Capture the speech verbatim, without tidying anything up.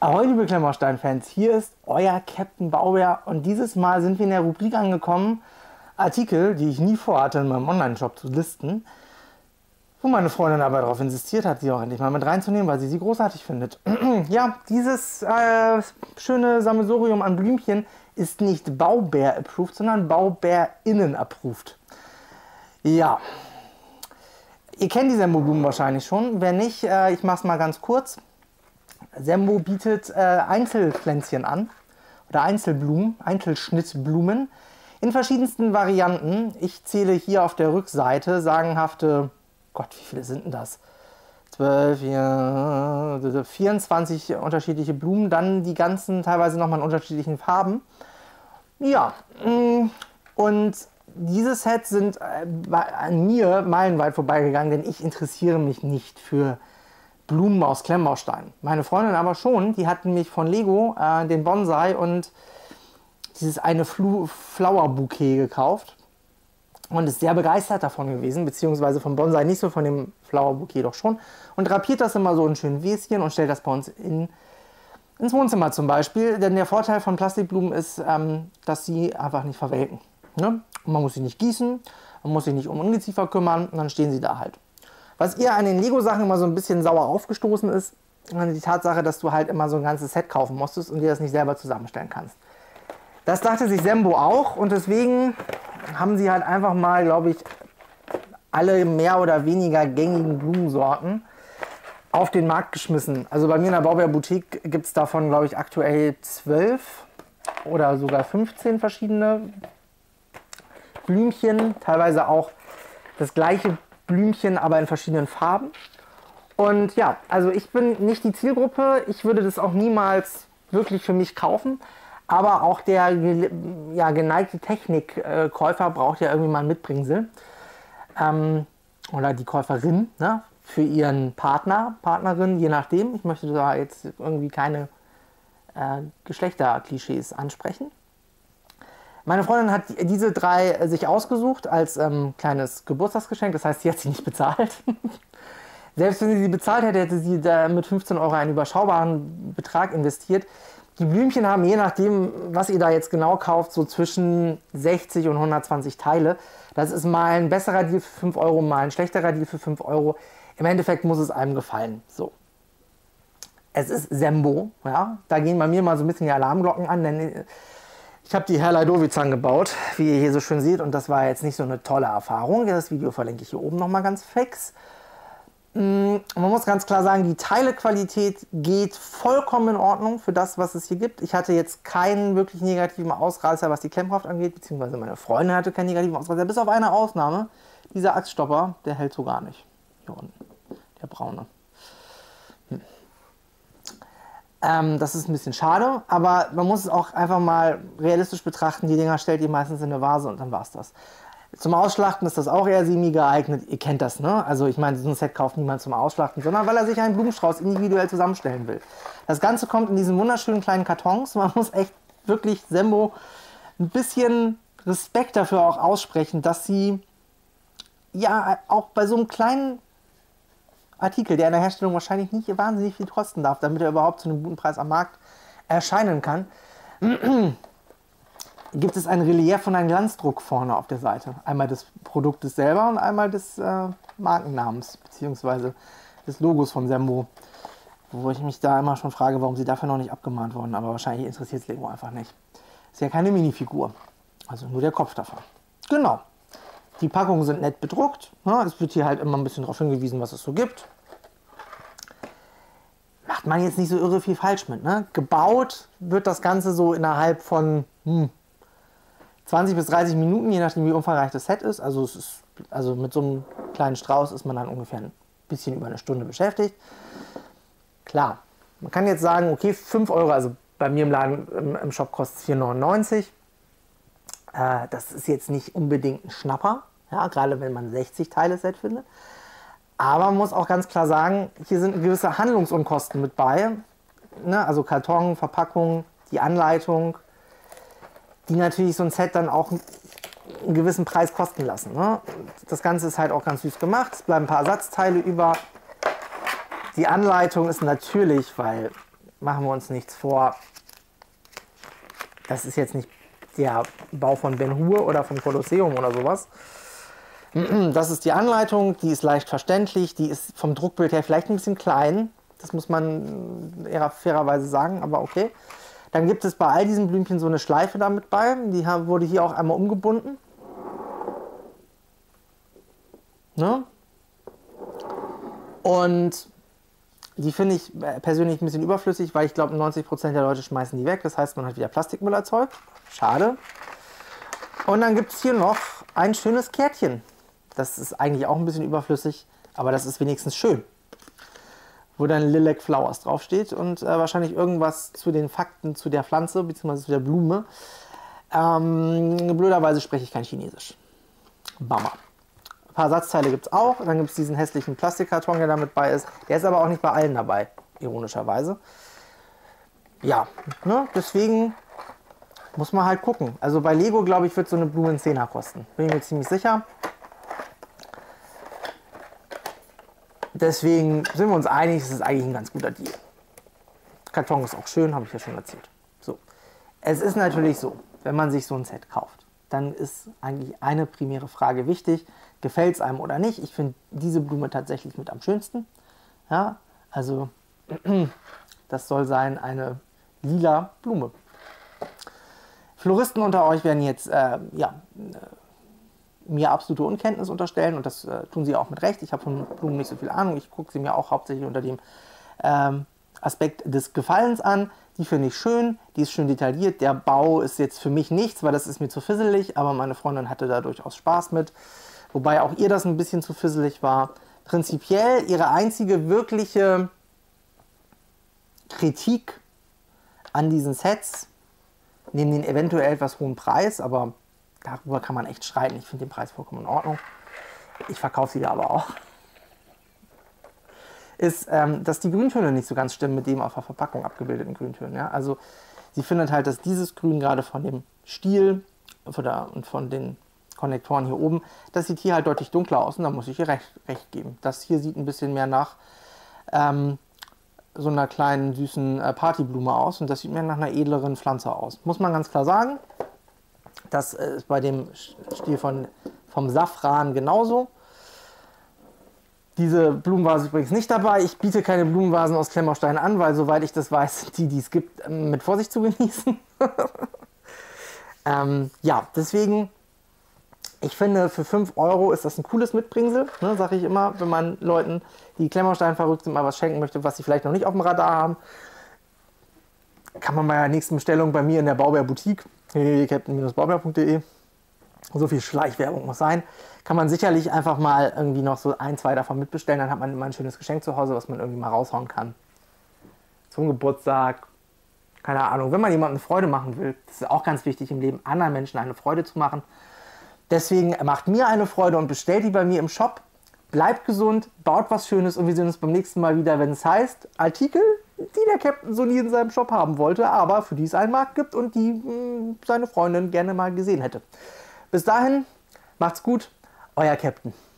Ahoi, liebe Klemmbaustein-Fans, hier ist euer Captain Baubär und dieses Mal sind wir in der Rubrik angekommen, Artikel, die ich nie vorhatte, in meinem Online-Shop zu listen, wo meine Freundin aber darauf insistiert hat, sie auch endlich mal mit reinzunehmen, weil sie sie großartig findet. Ja, dieses äh, schöne Sammelsurium an Blümchen ist nicht Baubär-approved, sondern BaubärInnen-approved. Ja, ihr kennt die Sembo-Blumen wahrscheinlich schon, wenn nicht, äh, ich mache es mal ganz kurz. Sembo bietet äh, Einzelpflänzchen an oder Einzelblumen, Einzelschnittblumen in verschiedensten Varianten. Ich zähle hier auf der Rückseite sagenhafte, Gott, wie viele sind denn das? zwölf, vierundzwanzig unterschiedliche Blumen, dann die ganzen teilweise nochmal in unterschiedlichen Farben. Ja, und diese Sets sind an mir meilenweit vorbeigegangen, denn ich interessiere mich nicht für Blumen aus Klemmbaustein. Meine Freundin aber schon, die hatten mich von Lego äh, den Bonsai und dieses eine Flu Flower Bouquet gekauft und ist sehr begeistert davon gewesen, beziehungsweise vom Bonsai nicht so, von dem Flower Bouquet doch schon, und drapiert das immer so in schönen Wäschen und stellt das bei uns in, ins Wohnzimmer zum Beispiel, denn der Vorteil von Plastikblumen ist, ähm, dass sie einfach nicht verwelken. Ne? Und man muss sie nicht gießen, man muss sich nicht um Ungeziefer kümmern und dann stehen sie da halt. Was ihr an den Lego-Sachen immer so ein bisschen sauer aufgestoßen ist, die Tatsache, dass du halt immer so ein ganzes Set kaufen musstest und dir das nicht selber zusammenstellen kannst. Das dachte sich Sembo auch und deswegen haben sie halt einfach mal, glaube ich, alle mehr oder weniger gängigen Blumensorten auf den Markt geschmissen. Also bei mir in der Baubär Boutique gibt es davon, glaube ich, aktuell zwölf oder sogar fünfzehn verschiedene Blümchen, teilweise auch das gleiche Blümchen, aber in verschiedenen Farben. Und ja, also ich bin nicht die Zielgruppe, ich würde das auch niemals wirklich für mich kaufen, aber auch der ja, geneigte Technikkäufer braucht ja irgendwie mal ein Mitbringsel. Ähm, oder die Käuferin, ne, für ihren Partner, Partnerin, je nachdem. Ich möchte da jetzt irgendwie keine äh, Geschlechterklischees ansprechen. Meine Freundin hat diese drei sich ausgesucht als ähm, kleines Geburtstagsgeschenk, das heißt, sie hat sie nicht bezahlt. Selbst wenn sie sie bezahlt hätte, hätte sie da mit fünfzehn Euro einen überschaubaren Betrag investiert. Die Blümchen haben, je nachdem, was ihr da jetzt genau kauft, so zwischen sechzig und hundertzwanzig Teile. Das ist mal ein besserer Deal für fünf Euro, mal ein schlechterer Deal für fünf Euro. Im Endeffekt muss es einem gefallen. So. Es ist Sembo, ja? Da gehen bei mir mal so ein bisschen die Alarmglocken an, denn ich habe die Herleidowitz gebaut, wie ihr hier so schön seht, und das war jetzt nicht so eine tolle Erfahrung. Das Video verlinke ich hier oben nochmal ganz fix. Man muss ganz klar sagen, die Teilequalität geht vollkommen in Ordnung für das, was es hier gibt. Ich hatte jetzt keinen wirklich negativen Ausreißer, was die Klemmkraft angeht, beziehungsweise meine Freundin hatte keinen negativen Ausreißer, bis auf eine Ausnahme. Dieser Achsstopper, der hält so gar nicht. Hier unten, der braune. Hm. Ähm, das ist ein bisschen schade, aber man muss es auch einfach mal realistisch betrachten. Die Dinger stellt ihr meistens in eine Vase und dann war es das. Zum Ausschlachten ist das auch eher semi geeignet. Ihr kennt das, ne? Also ich meine, so ein Set kauft niemand zum Ausschlachten, sondern weil er sich einen Blumenstrauß individuell zusammenstellen will. Das Ganze kommt in diesen wunderschönen kleinen Kartons. Man muss echt wirklich Sembo ein bisschen Respekt dafür auch aussprechen, dass sie ja auch bei so einem kleinen Artikel, der in der Herstellung wahrscheinlich nicht wahnsinnig viel kosten darf, damit er überhaupt zu einem guten Preis am Markt erscheinen kann, gibt es ein Relief und einen Glanzdruck vorne auf der Seite. Einmal des Produktes selber und einmal des äh, Markennamens bzw. des Logos von Sembo. Wo ich mich da immer schon frage, warum sie dafür noch nicht abgemahnt wurden. Aber wahrscheinlich interessiert es Lego einfach nicht. Ist ja keine Minifigur. Also nur der Kopf davon. Genau. Die Packungen sind nett bedruckt. Ne? Es wird hier halt immer ein bisschen darauf hingewiesen, was es so gibt. Macht man jetzt nicht so irre viel falsch mit. Ne? Gebaut wird das Ganze so innerhalb von hm, zwanzig bis dreißig Minuten, je nachdem wie umfangreich das Set ist. Also, es ist, also mit so einem kleinen Strauß ist man dann ungefähr ein bisschen über eine Stunde beschäftigt. Klar, man kann jetzt sagen, okay, fünf Euro, also bei mir im Laden im, im Shop kostet es vier neunundneunzig. Äh, das ist jetzt nicht unbedingt ein Schnapper, ja, gerade wenn man sechzig Teile Set findet. Aber man muss auch ganz klar sagen, hier sind gewisse Handlungsunkosten mit bei. Ne? Also Karton, Verpackung, die Anleitung, die natürlich so ein Set dann auch einen gewissen Preis kosten lassen. Ne? Das Ganze ist halt auch ganz süß gemacht, es bleiben ein paar Ersatzteile über. Die Anleitung ist natürlich, weil machen wir uns nichts vor. Das ist jetzt nicht der Bau von Ben Hur oder vom Kolosseum oder sowas. Das ist die Anleitung, die ist leicht verständlich, die ist vom Druckbild her vielleicht ein bisschen klein. Das muss man eher fairerweise sagen, aber okay. Dann gibt es bei all diesen Blümchen so eine Schleife damit bei. Die wurde hier auch einmal umgebunden. Ne? Und die finde ich persönlich ein bisschen überflüssig, weil ich glaube, neunzig Prozent der Leute schmeißen die weg. Das heißt, man hat wieder Plastikmüll erzeugt. Schade. Und dann gibt es hier noch ein schönes Kärtchen. Das ist eigentlich auch ein bisschen überflüssig, aber das ist wenigstens schön. Wo dann Lilac Flowers draufsteht und äh, wahrscheinlich irgendwas zu den Fakten zu der Pflanze bzw. zu der Blume. Ähm, blöderweise spreche ich kein Chinesisch. Bummer. Ein paar Ersatzteile gibt es auch. Dann gibt es diesen hässlichen Plastikkarton, der damit bei ist. Der ist aber auch nicht bei allen dabei, ironischerweise. Ja, ne, deswegen muss man halt gucken. Also bei Lego, glaube ich, wird so eine Blume einen Zehner kosten. Bin ich mir ziemlich sicher. Deswegen sind wir uns einig, es ist eigentlich ein ganz guter Deal. Karton ist auch schön, habe ich ja schon erzählt. So. Es ist natürlich so, wenn man sich so ein Set kauft, dann ist eigentlich eine primäre Frage wichtig. Gefällt es einem oder nicht? Ich finde diese Blume tatsächlich mit am schönsten. Ja, also das soll sein eine lila Blume. Floristen unter euch werden jetzt äh, ja, mir absolute Unkenntnis unterstellen und das äh, tun sie auch mit Recht. Ich habe von Blumen nicht so viel Ahnung. Ich gucke sie mir auch hauptsächlich unter dem ähm, Aspekt des Gefallens an. Die finde ich schön, die ist schön detailliert. Der Bau ist jetzt für mich nichts, weil das ist mir zu fisselig, aber meine Freundin hatte da durchaus Spaß mit. Wobei auch ihr das ein bisschen zu fisselig war. Prinzipiell ihre einzige wirkliche Kritik an diesen Sets, neben den eventuell etwas hohen Preis, aber darüber kann man echt streiten. Ich finde den Preis vollkommen in Ordnung. Ich verkaufe sie ja aber auch. Ist, ähm, dass die Grüntöne nicht so ganz stimmen mit dem auf der Verpackung abgebildeten Grüntönen. Ja? Also sie findet halt, dass dieses Grün gerade von dem Stiel und von den Konnektoren hier oben, das sieht hier halt deutlich dunkler aus und da muss ich ihr recht, recht geben. Das hier sieht ein bisschen mehr nach ähm, so einer kleinen süßen äh, Partyblume aus und das sieht mehr nach einer edleren Pflanze aus. Muss man ganz klar sagen. Das ist bei dem Stiel von, vom Safran genauso. Diese Blumenvase ist übrigens nicht dabei. Ich biete keine Blumenvasen aus Klemmbaustein an, weil soweit ich das weiß, die, die es gibt, mit Vorsicht zu genießen. ähm, ja, deswegen, ich finde, für fünf Euro ist das ein cooles Mitbringsel, ne, sage ich immer, wenn man Leuten, die Klemmbaustein verrückt sind, mal was schenken möchte, was sie vielleicht noch nicht auf dem Radar haben. Kann man bei der nächsten Bestellung bei mir in der Bauberg Boutique, w w w punkt captain bauberg punkt de, so viel Schleichwerbung muss sein, kann man sicherlich einfach mal irgendwie noch so ein, zwei davon mitbestellen, dann hat man immer ein schönes Geschenk zu Hause, was man irgendwie mal raushauen kann. Zum Geburtstag, keine Ahnung, wenn man jemandem eine Freude machen will, das ist auch ganz wichtig im Leben, anderen Menschen eine Freude zu machen. Deswegen macht mir eine Freude und bestellt die bei mir im Shop. Bleibt gesund, baut was Schönes und wir sehen uns beim nächsten Mal wieder, wenn es heißt, Artikel, die der Captain so nie in seinem Shop haben wollte, aber für die es einen Markt gibt und die mh, seine Freundin gerne mal gesehen hätte. Bis dahin, macht's gut, euer Captain.